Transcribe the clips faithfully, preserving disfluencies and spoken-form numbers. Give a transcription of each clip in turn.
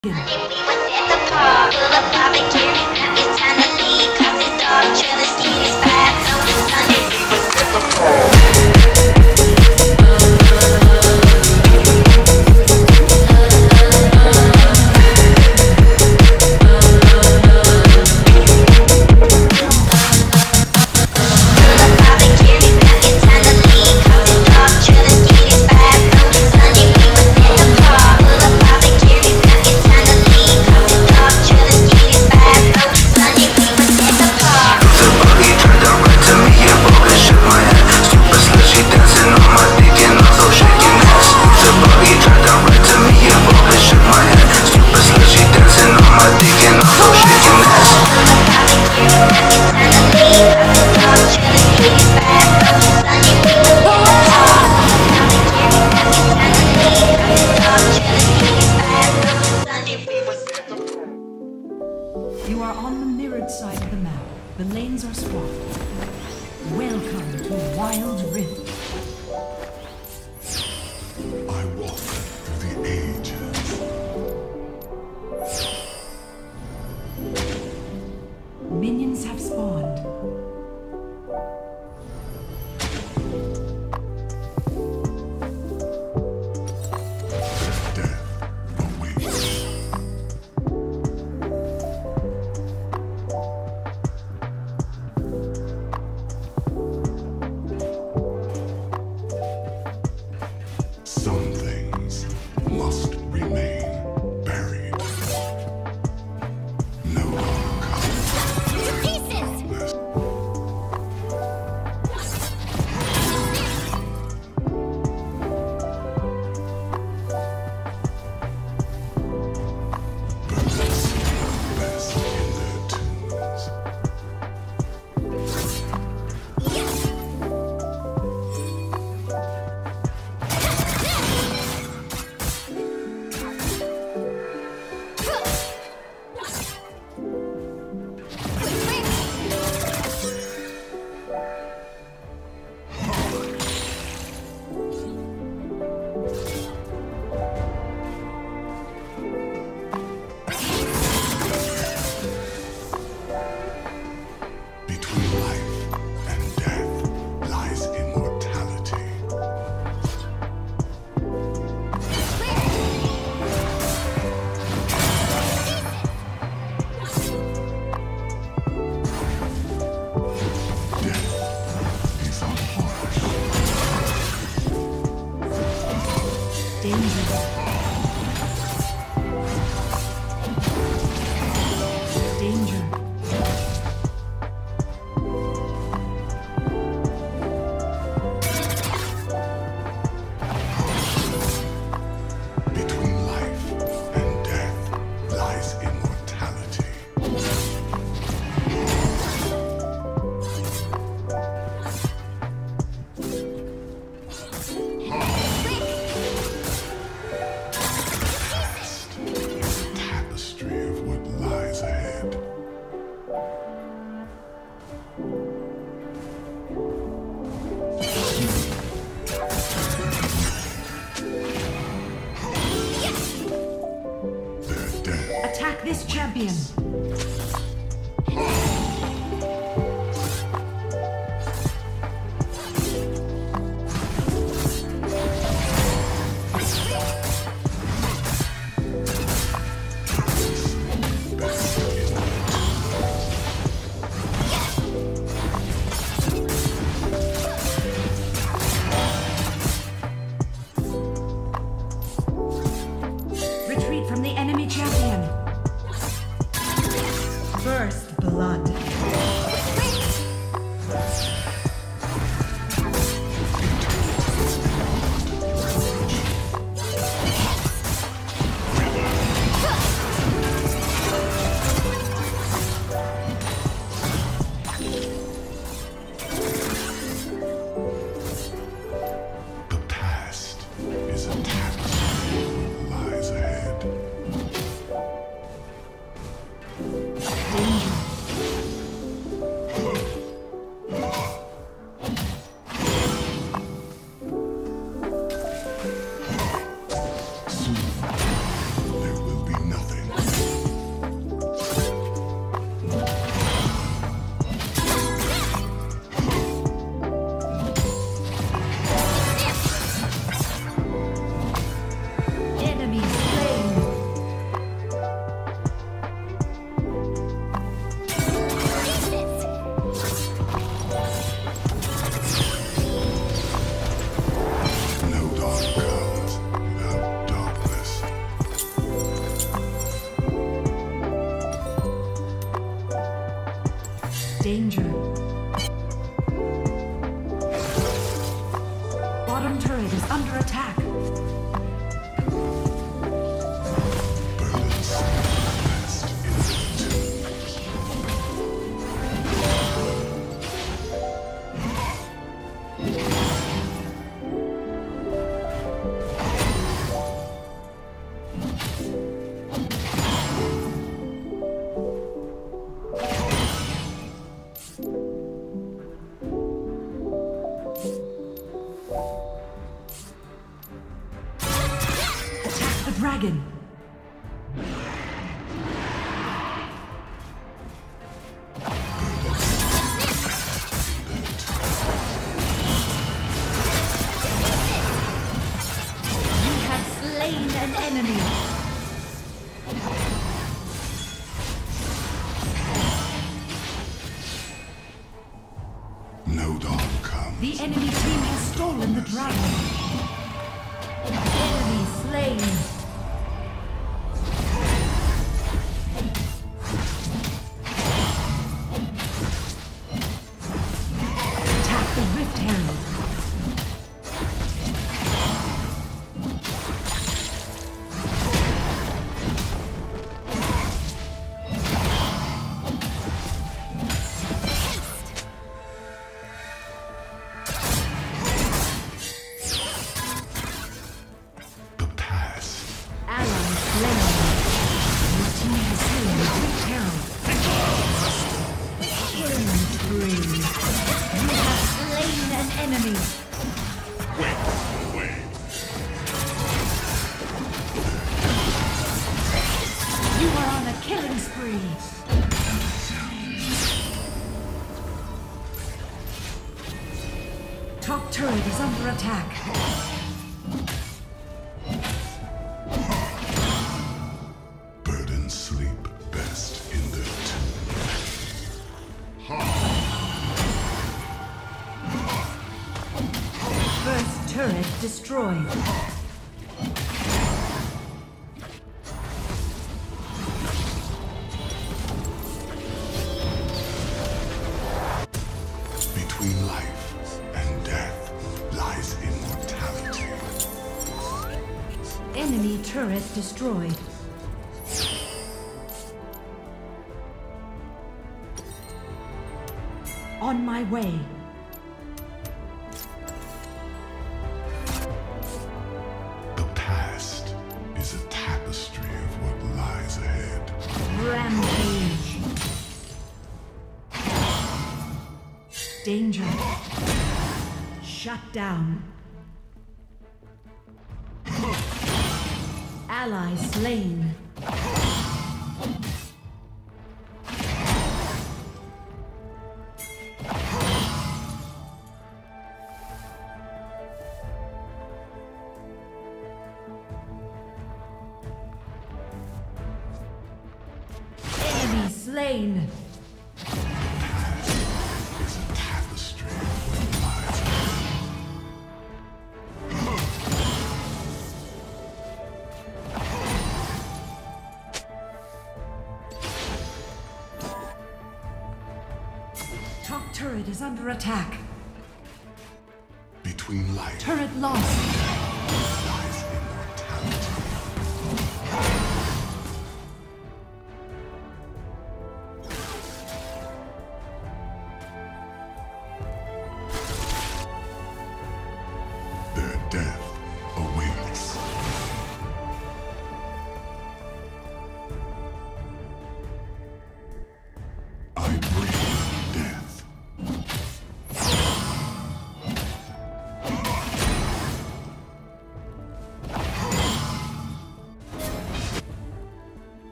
You are on the mirrored side of the map. The lanes are swapped. Welcome to Wild Rift. I walk through the ages. Minions have spawned. Some things must remain buried. No one comes to pieces. Birds best in their tombs. Danger. Between life and death lies immortality. Tapestry of what lies ahead. They're dead. Attack this champion. Retreat from the enemy champion. Danger. Bottom turret is under attack. Dragon. You have slain an enemy. No dawn comes. The enemy team has stolen the dragon. Enemy slain. Killing spree. Top turret is under attack. Birds sleep best in the First turret destroyed. Between life and death lies immortality. Enemy turret destroyed. On my way. The past is a tapestry of what lies ahead. Rampage. Danger. Shut down. Ally slain. Enemy slain. Top turret is under attack. Between life Turret lost. lies immortality. Their death awaits. I breathe death.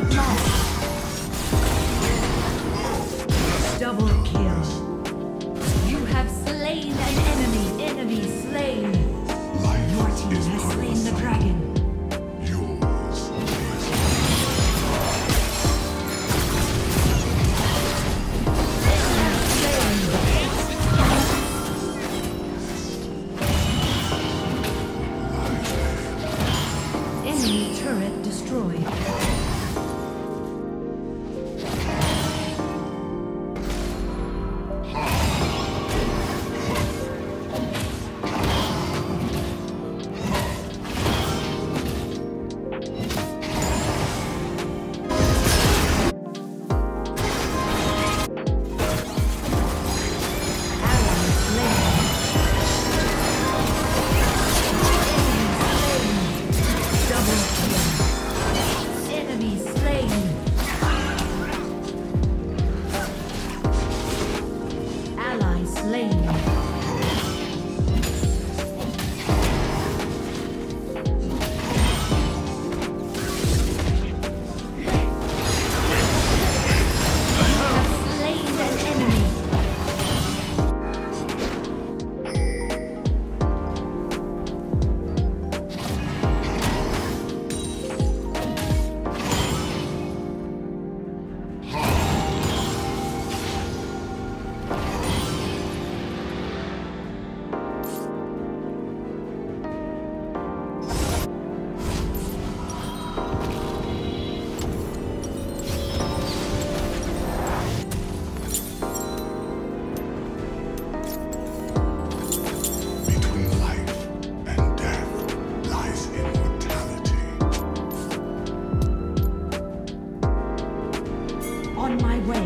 lost. Double kill. You have slain an enemy. Enemy slain. Life Your team is has part of slain the cycle. dragon. Yours is Enemy turret destroyed. On my way.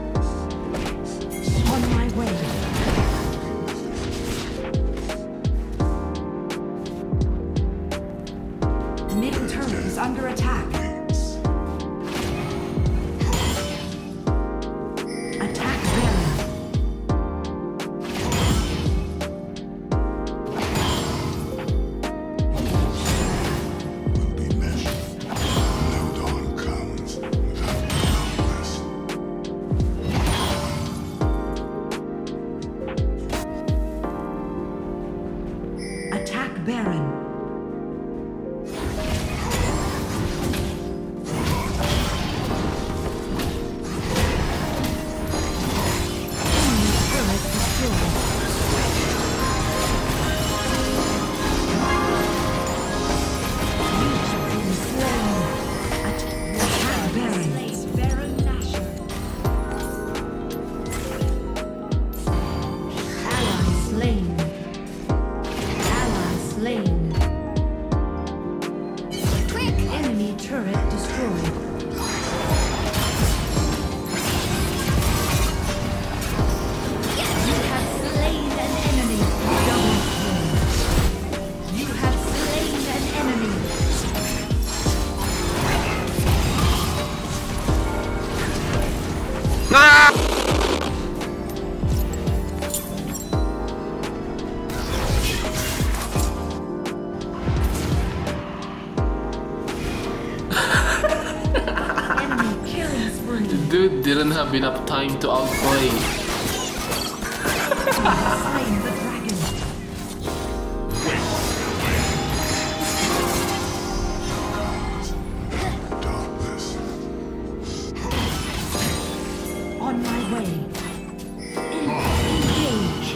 On my way. Middle turret is under attack. Attack Baron. will be measured. No dawn comes without darkness. Attack Baron. Enemy turret destroyed. You have slain an enemy. Double kill. You have slain an enemy. Enemy killing spree. Dude didn't have enough time to outplay. You have slain the dragon. Darkness. On my way. En- engage.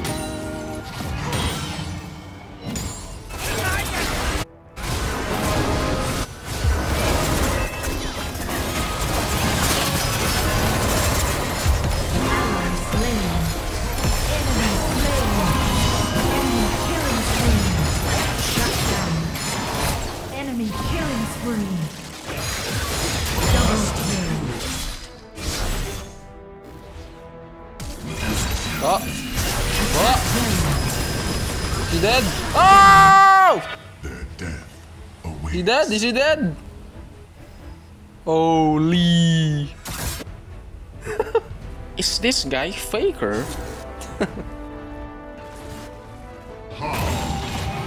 Ally slain. Enemy slain. Enemy killing spree. Shut down. Enemy killing spree. Double kill. Oh! Oh! He dead? Oh! Their death awaits. He dead? Is he dead? Holy! Is this guy Faker?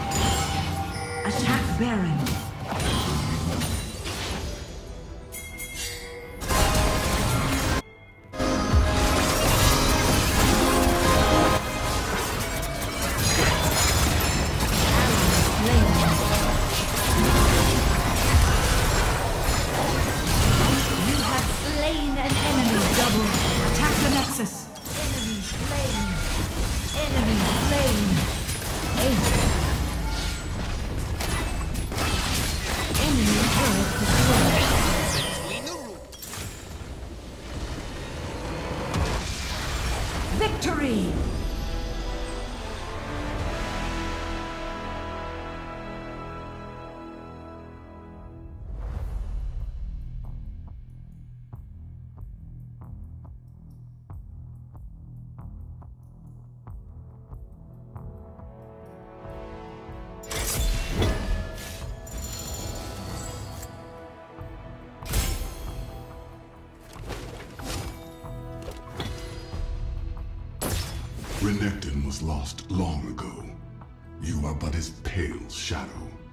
Attack Baron. Victory! Renekton was lost long ago. You are but his pale shadow.